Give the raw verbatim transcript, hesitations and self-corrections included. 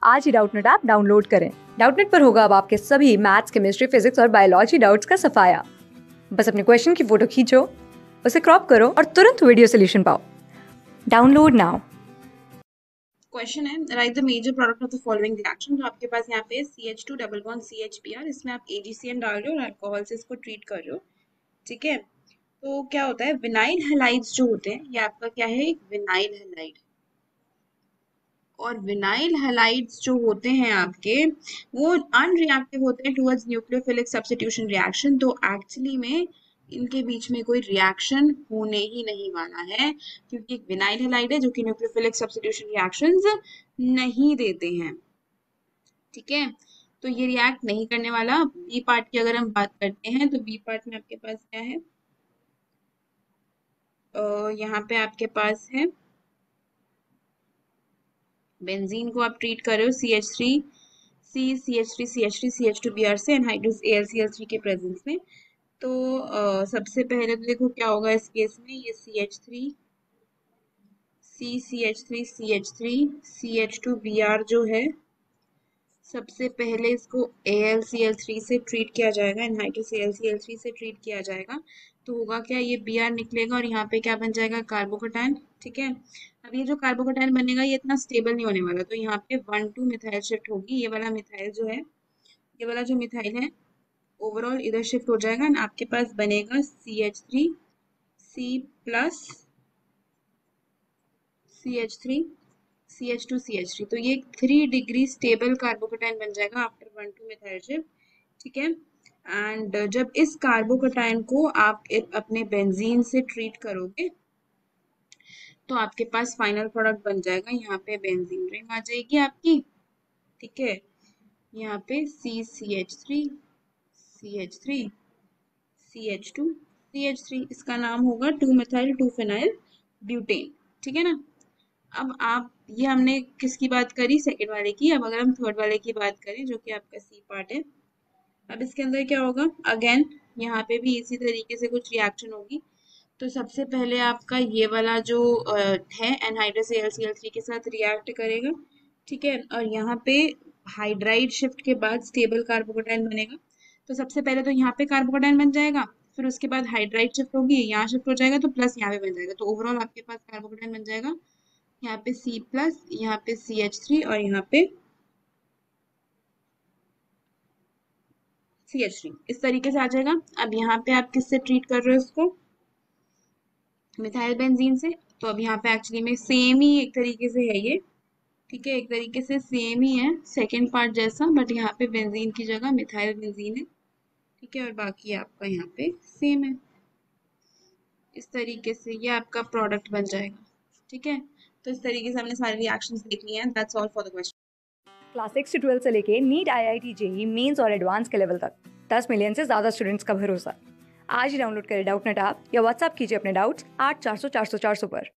आज ही Doubtnut app download करें। डाउटनेट पर होगा अब आपके सभी मैथ्स, केमिस्ट्री, फिजिक्स और बायोलॉजी डाउट्स का सफाया। बस अपने क्वेश्चन की फोटो खींचो, उसे क्रॉप करो और तुरंत वीडियो सोल्यूशन पाओ। Download now. क्वेश्चन है, write the major product of the following reaction. तो आपके पास यहाँ पे C H two double bond C H P R, इसमें आप ए जी सी एन डाल रहे हो और अल्कोहल से इसको ट्रीट कर रहे हो। ठीक है, तो क्या होता है, विनाइल हैलाइड्स जो होते हैं, ये आपका क्या है, एक विनाइल हैलाइड। और विनाइल हैलाइड्स जो होते हैं आपके, वो अनरिएक्टिव होते हैं टुवर्ड्स न्यूक्लियोफिलिक सब्स्टिट्यूशन रिएक्शन। तो एक्चुअली में इनके बीच में कोई रिएक्शन होने ही नहीं वाला है, क्योंकि एक विनाइल हैलाइड है जो कि न्यूक्लियोफिलिक सब्स्टिट्यूशन रिएक्शंस नहीं देते हैं। ठीक है, तो ये रिएक्ट नहीं करने वाला। बी पार्ट की अगर हम बात करते हैं तो बी पार्ट में आपके पास क्या है, यहाँ पे आपके पास है बेंजीन को आप ट्रीट कर रहे हो C H three C C H three C H three C H two B R से anhydrous A L C L three के प्रेजेंस में। तो uh, सबसे पहले तो देखो क्या होगा इस केस में, ये C H three C C H three C H three C H two B R जो है, सबसे पहले इसको A L C L three से ट्रीट किया जाएगा, anhydrous A L C L three से ट्रीट किया जाएगा। तो होगा क्या, ये बी आर निकलेगा और यहाँ पे क्या बन जाएगा, कार्बोकेटायन। ठीक है, अब ये जो कार्बोकेटायन बनेगा ये इतना स्टेबल नहीं होने वाला, तो यहाँ पे वन टू मिथाइल शिफ्ट होगी। ये वाला मिथाइल जो है, ये वाला जो मिथाइल है ओवरऑल इधर शिफ्ट हो जाएगा और आपके पास बनेगा C H three C plus C H three C H two C H three. तो ये थ्री डिग्री स्टेबल कार्बोकेटायन बन जाएगा after one two methyl shift. ठीक है, एंड जब इस कार्बोकेटायन को आप अपने बेंजीन से ट्रीट करोगे तो आपके पास फाइनल प्रोडक्ट बन जाएगा, यहाँ पे बेंजीन रिंग आ जाएगी आपकी। ठीक है, यहाँ पे C C H three C H three C H two C H three, इसका नाम होगा two methyl two phenyl butane. ठीक है ना, अब आप, ये हमने किसकी बात करी, सेकेंड वाले की। अब अगर हम थर्ड वाले की बात करें जो कि आपका सी पार्ट है, अब इसके अंदर क्या होगा, अगेन यहाँ पे भी इसी तरीके से कुछ रिएक्शन होगी। तो सबसे पहले आपका ये वाला जो है anhydrous A L C L three के साथ रिएक्ट करेगा। ठीक है, और यहाँ पे हाइड्राइड शिफ्ट के बाद स्टेबल कार्बोकेटायन बनेगा। तो सबसे पहले तो यहाँ पे कार्बोकेटायन बन जाएगा, फिर उसके बाद हाइड्राइड शिफ्ट होगी, यहाँ शिफ्ट हो जाएगा, तो प्लस यहाँ पे बन जाएगा। तो ओवरऑल आपके पास कार्बोकेटायन बन जाएगा यहाँ पे C प्लस, यहाँ पे सी एच थ्री और यहाँ पे सी एच थ्री, इस तरीके से आ जाएगा। अब यहाँ पे आप किससे ट्रीट कर रहे हो इसको, मिथाइल बेंजीन से। तो अब यहाँ पे एक्चुअली में सेम ही एक तरीके से है ये। ठीक है, एक तरीके से सेम ही है सेकेंड पार्ट जैसा, बट यहाँ पे बेंजीन की जगह मिथाइल बेंजीन है। ठीक है, और बाकी आपका यहाँ पे सेम है। इस तरीके से ये आपका प्रोडक्ट बन जाएगा। ठीक है, तो इस तरीके से हमने सारे रिएक्शंस देख लिए हैं। That's all for the question. Class six से ट्वेल्थ से लेके NEET, I I T, JEE Mains और एडवांस के लेवल तक दस मिलियन से ज्यादा स्टूडेंट्स का भरोसा। आज ही डाउनलोड करें डाउटनेट ऐप या व्हाट्सएप कीजिए अपने डाउट्स आठ चार सौ चार सौ चार सौ पर।